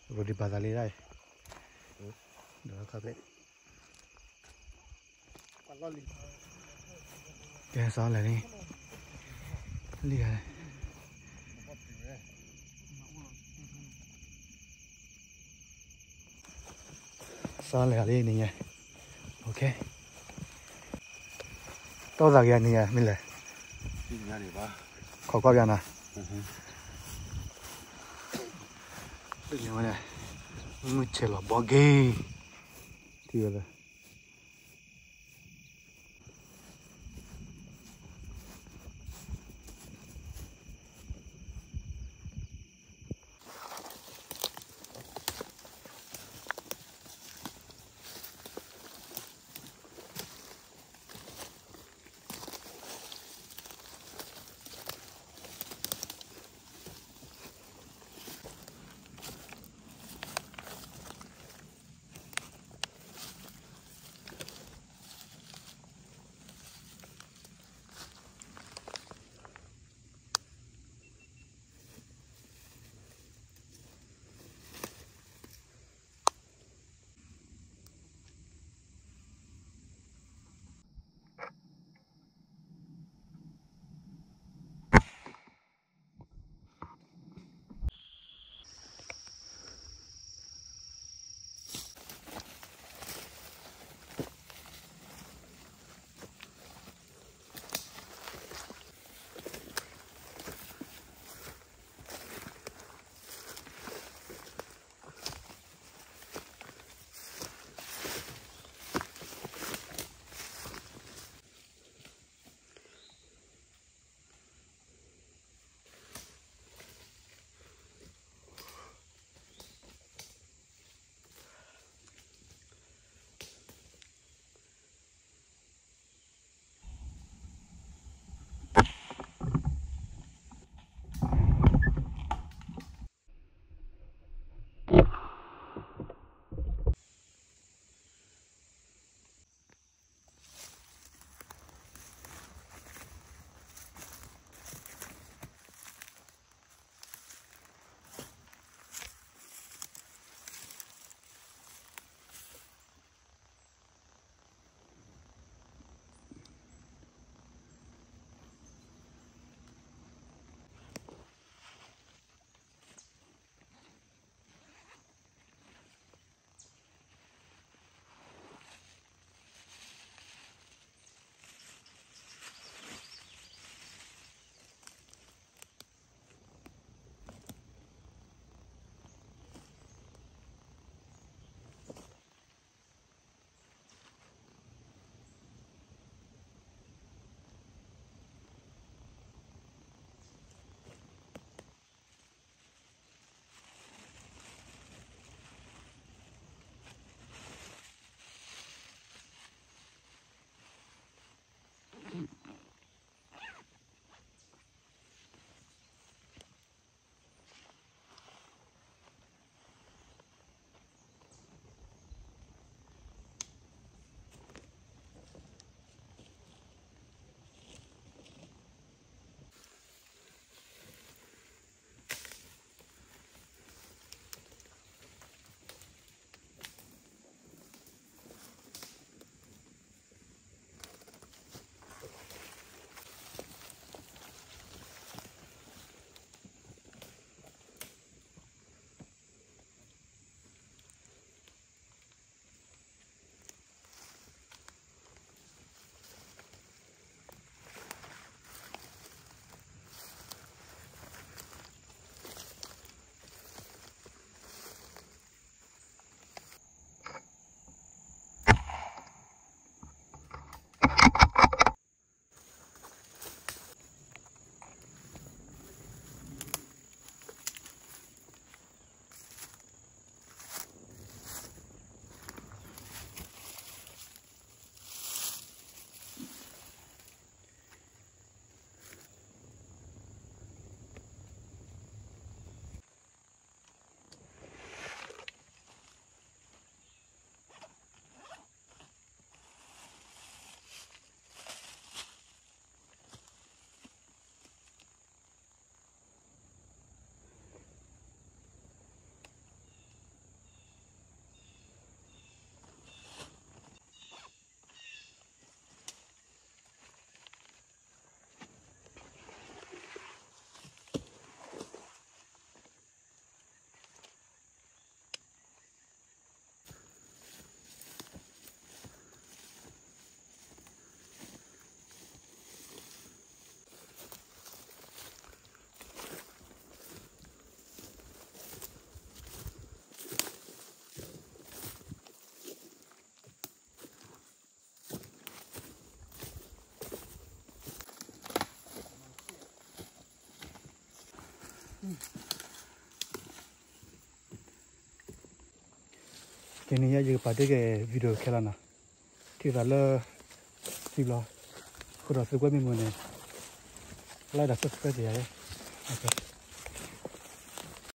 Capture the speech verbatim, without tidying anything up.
Roti badali rai. Đó các bạn. Cái sao lại đi? Đi này. Sao lại đi nè? Ok. Đâu ra cái này mình lại. Khó quá cái nào? Cái gì mà này? Mới chơi là bỏ ghê. Thì là cái này giờ bắt được cái video kia là nào thì là lơ thì lo không được sự quan mình muốn này lại đặt subscribe gì ấy.